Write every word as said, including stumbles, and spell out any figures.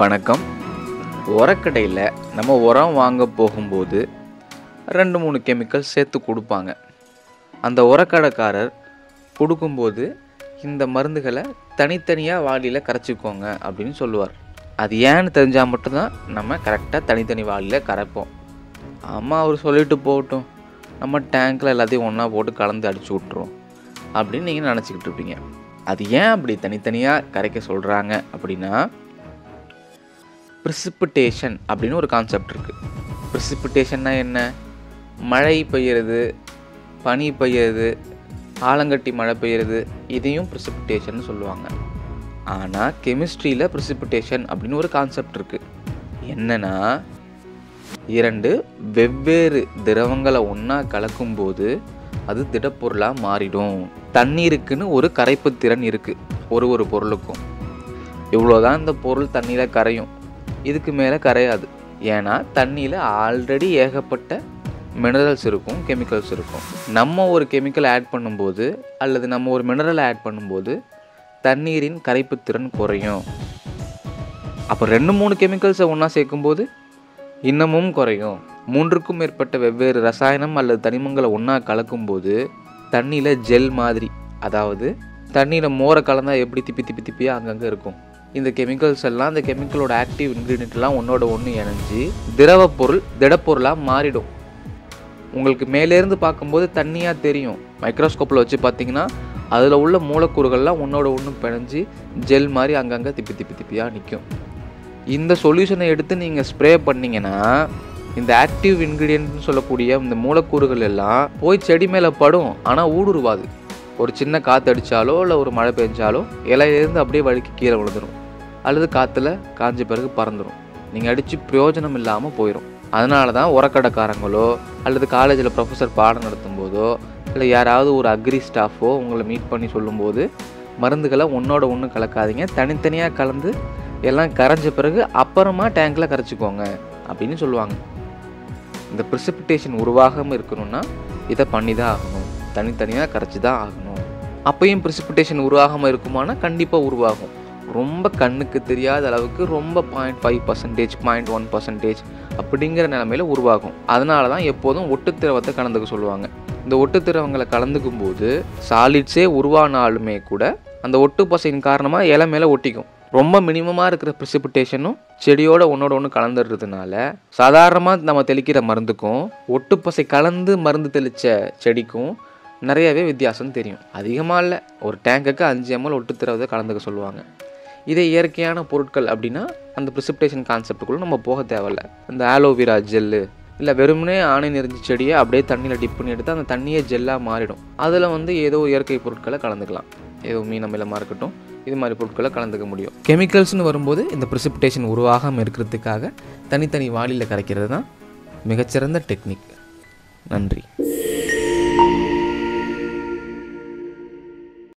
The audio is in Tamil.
வணக்கம். உரக்கடையில் நம்ம உரம் வாங்க போகும்போது ரெண்டு மூணு கெமிக்கல் சேர்த்து கொடுப்பாங்க. அந்த உரக்கடைக்காரர் கொடுக்கும்போது இந்த மருந்துகளை தனித்தனியாக வாளியில் கரைச்சிக்கோங்க அப்படின்னு சொல்லுவார். அது ஏன்னு தெரிஞ்சால் மட்டும்தான் நம்ம கரெக்டாக தனித்தனி வாளியில் கரைப்போம். ஆமாம், அவர் சொல்லிட்டு போகட்டும், நம்ம டேங்கில் எல்லாத்தையும் ஒன்றா போட்டு கலந்து அடிச்சு விட்ருவோம் அப்படின்னு நீங்கள் நினச்சிக்கிட்டு இருப்பீங்க. அது ஏன் அப்படி தனித்தனியாக கரைக்க சொல்கிறாங்க அப்படின்னா, ப்ரிசிபிட்டேஷன் அப்படின்னு ஒரு கான்செப்ட் இருக்குது. ப்ரிசிபிட்டேஷன்னா என்ன? மழை பெய்யுறது, பனி பெய்யுறது, ஆலங்கட்டி மழை பெய்யுறது, இதையும் ப்ரிசிபிட்டேஷன் சொல்லுவாங்க. ஆனால் கெமிஸ்ட்ரியில் ப்ரிசிபிட்டேஷன் அப்படின்னு ஒரு கான்செப்ட் இருக்குது. என்னென்னா, இரண்டு வெவ்வேறு திரவங்களை ஒன்றா கலக்கும்போது அது திடப்பொருளாக மாறிடும். தண்ணீருக்குன்னு ஒரு கரைப்பு திறன் இருக்குது ஒரு ஒரு பொருளுக்கும். இவ்வளோதான் இந்த பொருள் தண்ணியில் கரையும், இதுக்கு மேலே கரையாது. ஏன்னா தண்ணியில் ஆல்ரெடி ஏகப்பட்ட மினரல்ஸ் இருக்கும், கெமிக்கல்ஸ் இருக்கும். நம்ம ஒரு கெமிக்கல் ஆட் பண்ணும்போது அல்லது நம்ம ஒரு மினரல் ஆட் பண்ணும்போது தண்ணீரின் கரைப்பு திறன் குறையும். அப்போ ரெண்டு மூணு கெமிக்கல்ஸை ஒன்றா சேர்க்கும்போது இன்னமும் குறையும். மூன்றுக்கும் மேற்பட்ட வெவ்வேறு ரசாயனம் அல்லது தனிமங்களை ஒன்றா கலக்கும்போது தண்ணியில் ஜெல் மாதிரி, அதாவது தண்ணியில் மோரை கலந்தால் எப்படி திப்பி திப்பி திப்பியாக அங்கங்கே இருக்கும், இந்த கெமிக்கல்ஸ் எல்லாம், இந்த கெமிக்கலோட ஆக்டிவ் இன்க்ரீடியன்ட்லாம் ஒன்றோட ஒன்று இணைஞ்சி திரவ பொருள் திடப்பொருளாக மாறிடும். உங்களுக்கு மேலேருந்து பார்க்கும்போது தண்ணியாக தெரியும். மைக்ரோஸ்கோப்பில் வச்சு பார்த்தீங்கன்னா அதில் உள்ள மூலக்கூறுகள்லாம் ஒன்றோட ஒன்று பிணைஞ்சி ஜெல் மாதிரி அங்கங்கே திப்பி திப்பி திப்பியாக நிற்கும். இந்த சொல்யூஷனை எடுத்து நீங்கள் ஸ்ப்ரே பண்ணிங்கன்னா இந்த ஆக்டிவ் இன்க்ரீடியன்ட்னு சொல்லக்கூடிய இந்த மூலக்கூறுகள் எல்லாம் போய் செடி மேலே படும், ஆனால் ஊடுருவாது. ஒரு சின்ன காற்று அடித்தாலோ இல்லை ஒரு மழை பெஞ்சாலோ இலையிலேருந்து அப்படியே வழுக்கி கீழே விழுந்துடும், அல்லது காற்றுல காஞ்ச பிறகு பறந்துடும். நீங்கள் அடித்து பிரயோஜனம் இல்லாமல் போயிடும். அதனால தான் உரக்கடைக்காரங்களோ அல்லது காலேஜில் ப்ரொஃபஸர் பாடம் நடத்தும் போதோ இல்லை யாராவது ஒரு அக்ரி ஸ்டாஃபோ உங்களை மீட் பண்ணி சொல்லும்போது மருந்துகளை ஒன்றோட ஒன்று கலக்காதீங்க, தனித்தனியாக கலந்து எல்லாம் கரைஞ்ச பிறகு அப்புறமா டேங்கில் கரைச்சிக்கோங்க அப்படின்னு சொல்லுவாங்க. இந்த ப்ரிசிபிட்டேஷன் உருவாகாமல் இருக்கணும்னா இதை பண்ணி தான் ஆகணும், தனித்தனியாக கரைச்சி தான் ஆகணும். அப்பையும் ப்ரிசிபிட்டேஷன் உருவாகாமல் இருக்குமானா கண்டிப்பாக உருவாகும். ரொம்ப கண்ணுக்கு தெரியாத அளவுக்கு ரொம்ப point five percentage point one percentage அப்படிங்கிற நிலைமையில் உருவாகும். அதனால தான் எப்போதும் ஒட்டு திரவத்தை கலந்துக்க சொல்லுவாங்க. இந்த ஒட்டு திரவங்களை கலந்துக்கும் போது சாலிட்ஸே உருவானாலுமே கூட அந்த ஒட்டு பசையின் காரணமாக இலை மேலே ஒட்டிக்கும். ரொம்ப மினிமமாக இருக்கிற ப்ரிசிபிட்டேஷனும் செடியோட ஒன்றோட ஒன்று கலந்துடுறதுனால சாதாரணமாக நம்ம தெளிக்கிற மருந்துக்கும் ஒட்டுப்பசை கலந்து மருந்து தெளித்த செடிக்கும் நிறையவே வித்தியாசம் தெரியும். அதிகமாக இல்லை, ஒரு டேங்குக்கு அஞ்சு எம்எல் ஒட்டு திரவத்தை கலந்துக்க சொல்லுவாங்க. இதே இயற்கையான பொருட்கள் அப்படின்னா அந்த ப்ரிசிபிட்டேஷன் கான்செப்டுக்குள்ளே நம்ம போக தேவையில்லை. இந்த ஆலோவேரா ஜெல்லு இல்லை வெறுமனே ஆணை நெறிஞ்சி செடியை அப்படியே தண்ணியில் டிப் பண்ணி எடுத்து அந்த தண்ணியே ஜெல்லாக மாறிடும். அதில் வந்து ஏதோ இயற்கை பொருட்களை கலந்துக்கலாம், ஏதோ மீன் அமிலமாக இருக்கட்டும், இது மாதிரி பொருட்களை கலந்துக்க முடியும். கெமிக்கல்ஸ்னு வரும்போது இந்த ப்ரிசிபிட்டேஷன் உருவாகாமல் இருக்கிறதுக்காக தனித்தனி வாளியில் கரைக்கிறது தான் மிகச்சிறந்த டெக்னிக். நன்றி.